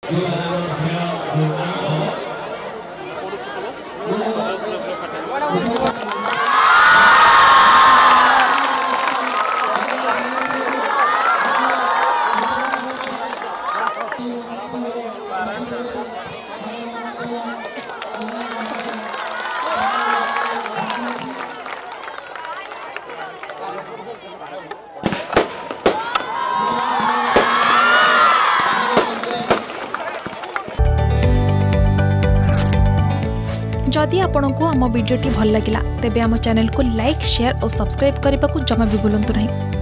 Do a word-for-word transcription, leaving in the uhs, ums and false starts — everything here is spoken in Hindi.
जदि आपंक आम भिडी भल लगा तेब आम चैनल को लाइक शेयर और सब्सक्राइब करने को जमा भी भूलु नहीं।